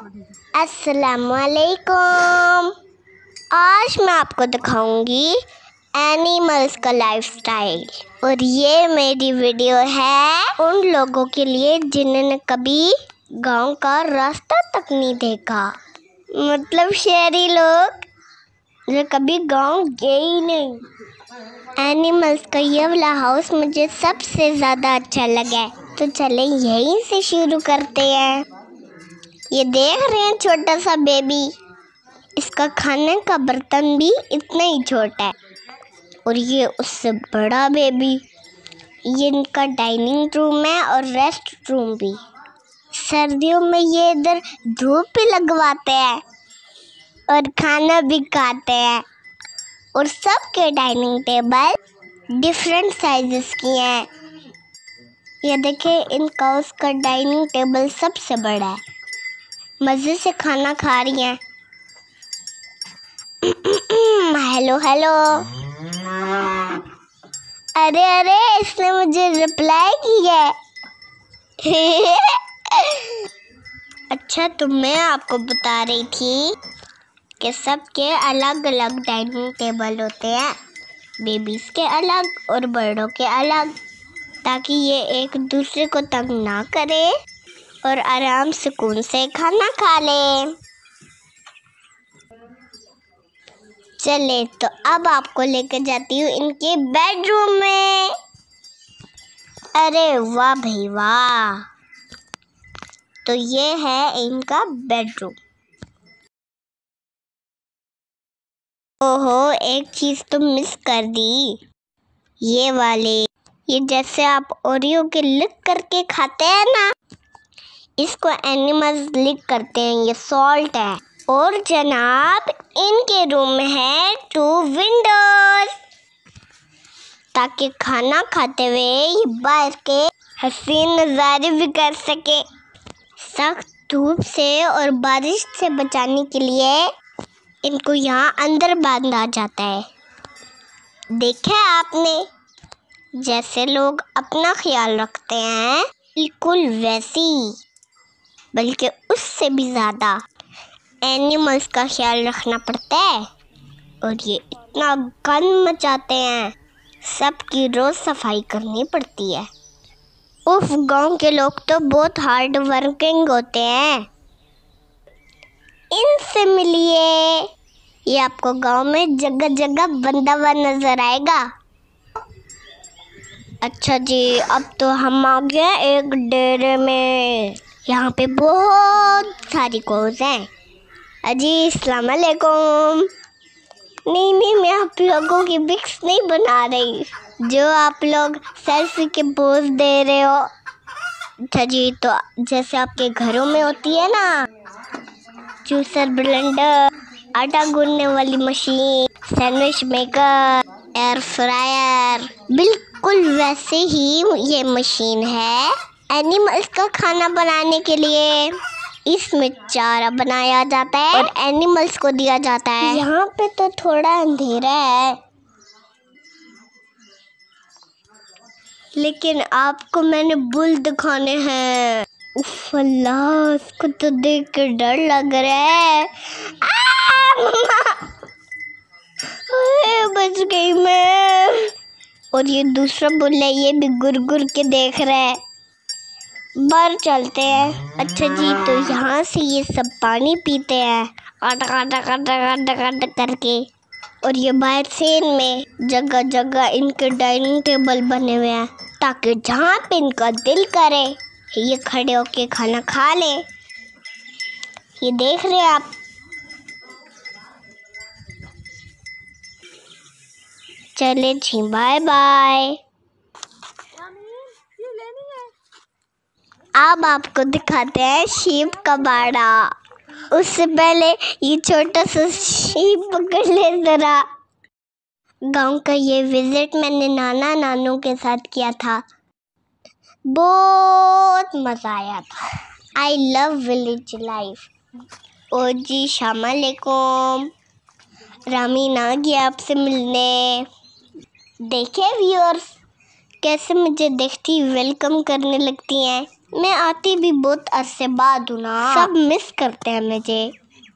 अस्सलामुअलैकुम। आज मैं आपको दिखाऊंगी एनिमल्स का लाइफस्टाइल और ये मेरी वीडियो है उन लोगों के लिए जिन्होंने कभी गांव का रास्ता तक नहीं देखा, मतलब शहरी लोग जो कभी गांव गए ही नहीं। एनिमल्स का ये वाला हाउस मुझे सबसे ज़्यादा अच्छा लगा है, तो चले यहीं से शुरू करते हैं। ये देख रहे हैं छोटा सा बेबी, इसका खाने का बर्तन भी इतना ही छोटा है और ये उससे बड़ा बेबी। ये इनका डाइनिंग रूम है और रेस्ट रूम भी। सर्दियों में ये इधर धूप भी लगवाते हैं और खाना भी खाते हैं और सबके डाइनिंग टेबल डिफरेंट साइजेस की हैं। ये देखें, इनका उसका डाइनिंग टेबल सबसे बड़ा है। मज़े से खाना खा रही हैं। Hello hello. अरे अरे, इसने मुझे रिप्लाई किया है। अच्छा, तो मैं आपको बता रही थी कि सबके अलग अलग डाइनिंग टेबल होते हैं, बेबीज़ के अलग और बड़ों के अलग, ताकि ये एक दूसरे को तंग ना करे और आराम सुकून से खाना खा ले। चले तो अब आपको लेकर जाती हूँ इनके बेडरूम में। अरे वाह भाई वाह, तो ये है इनका बेडरूम। ओहो, एक चीज़ तो मिस कर दी, ये वाले। ये जैसे आप ओरियो के लिक करके खाते हैं ना, इसको एनिमल्स लिक करते हैं। ये सॉल्ट है। और जनाब, इनके रूम में है 2 विंडोज, ताकि खाना खाते हुए ये बाहर के हसीन नज़ारे भी कर सके। सख्त धूप से और बारिश से बचाने के लिए इनको यहाँ अंदर बांधा जाता है। देखा आपने, जैसे लोग अपना ख्याल रखते हैं, बिल्कुल वैसी, बल्कि उससे भी ज़्यादा एनिमल्स का ख्याल रखना पड़ता है। और ये इतना गंद मचाते हैं, सबकी रोज़ सफाई करनी पड़ती है। उफ, गांव के लोग तो बहुत हार्ड वर्किंग होते हैं। इनसे मिलिए, ये आपको गांव में जगह जगह बंधा हुआ नजर आएगा। अच्छा जी, अब तो हम आ गए एक डेरे में। यहाँ पे बहुत सारी कोज़ हैं। अजी अस्सलाम वालेकुम। नहीं, मैं आप लोगों की पिक्स नहीं बना रही, जो आप लोग सेल्फी के पोज दे रहे हो। अच्छा जी, तो जैसे आपके घरों में होती है ना, जूसर, ब्लेंडर, आटा गूंदने वाली machine, sandwich maker, air fryer, बिल्कुल वैसे ही ये मशीन है एनिमल्स का खाना बनाने के लिए। इसमें चारा बनाया जाता है और एनिमल्स को दिया जाता है। यहाँ पे तो थोड़ा अंधेरा है, लेकिन आपको मैंने बुल दिखाने हैं। उफ अल्लाह, इसको तो देख के डर लग रहा है। बच गई मैं। और ये दूसरा बुल है, ये भी गुर गुर के देख रहा है। बाहर चलते हैं। अच्छा जी, तो यहाँ से ये सब पानी पीते हैं करके। और ये बाहर से इनमें जगह जगह इनके डाइनिंग टेबल बने हुए हैं, ताकि जहाँ पे इनका दिल करे ये खड़े होके खाना खा ले। ये देख रहे हैं आप। चले जी, बाय बाय। अब आपको दिखाते हैं शीप का बाड़ा। उससे पहले ये छोटा सा शीप पकड़ ले जरा। गांव का ये विजिट मैंने नाना नानू के साथ किया था, बहुत मज़ा आया था। I love village life. ओ जी अस्सलाम वालेकुम। रामीन आ गया आपसे मिलने। देखे व्यूअर्स, कैसे मुझे देखती वेलकम करने लगती हैं। मैं आती भी बहुत अरसे बाद हूँ ना, सब मिस करते हैं मुझे।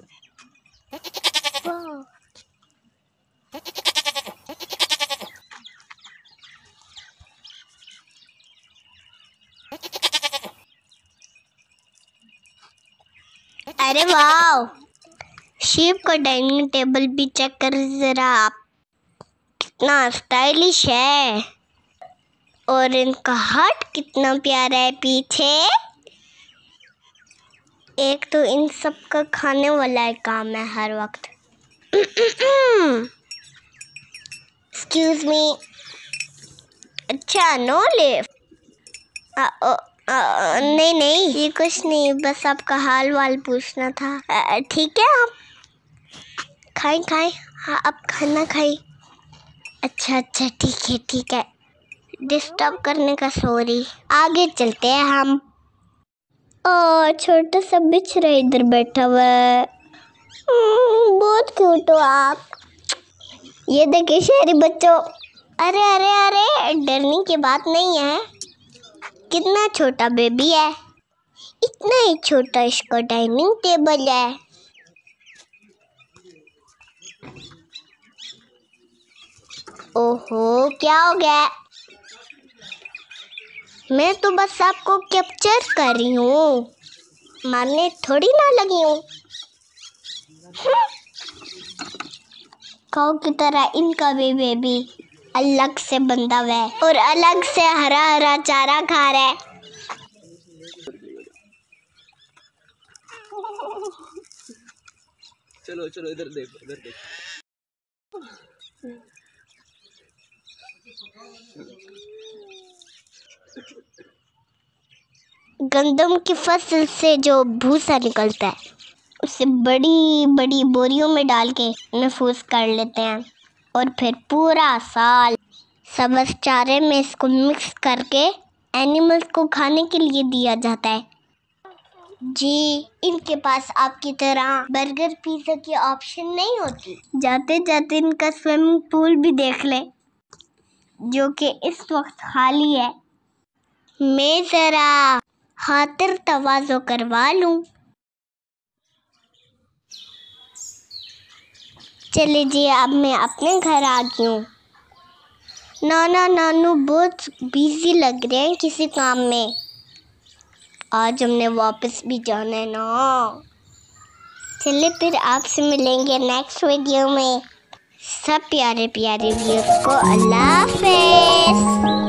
अरे वाह, शिव का डाइनिंग टेबल भी चेक कर जरा आप, कितना स्टाइलिश है। और इनका हट कितना प्यारा है पीछे। एक तो इन सब का खाने वाला है काम है हर वक्त। Excuse me. अच्छा, नो लिफ्ट। नहीं नहीं, ये कुछ नहीं, बस आपका हाल वाल पूछना था। ठीक है, आप खाएं खाएं। हाँ, आप खाना खाएं। अच्छा अच्छा, ठीक है, डिस्टर्ब करने का सॉरी। आगे चलते हैं हम। छोटा सा बिच्छरा इधर बैठा हुआ है। बहुत क्यूट हो आप। ये देखिए शहरी बच्चों। अरे अरे अरे, डरने की बात नहीं है। कितना छोटा बेबी है, इतना ही छोटा इसका डाइनिंग टेबल है। ओहो, क्या हो गया? मैं तो बस आपको कैप्चर कर रही हूँ, मारने थोड़ी ना लगी हूँ। काऊ की तरह इनका भी बेबी अलग से बंधा हुआ है और अलग से हरा हरा चारा खा रहा है। चलो चलो, इधर देखो, इधर देखो। गंदम की फसल से जो भूसा निकलता है, उसे बड़ी बड़ी बोरियों में डाल के महफूज कर लेते हैं और फिर पूरा साल सब्ज़ चारे में इसको मिक्स करके एनिमल्स को खाने के लिए दिया जाता है। जी, इनके पास आपकी तरह बर्गर पिज़्ज़ा की ऑप्शन नहीं होती। जाते जाते इनका स्विमिंग पूल भी देख ले, जो कि इस वक्त खाली है। मैं ज़रा खातिर तवाज़ो करवा लूं। चले जी, अब मैं अपने घर आ गई हूँ। नाना नानू बहुत बिजी लग रहे हैं किसी काम में। आज हमने वापस भी जाना है ना। चलिए फिर आपसे मिलेंगे नेक्स्ट वीडियो में। सब प्यारे प्यारे व्यूअर्स को अल्लाह हाफ़िज़।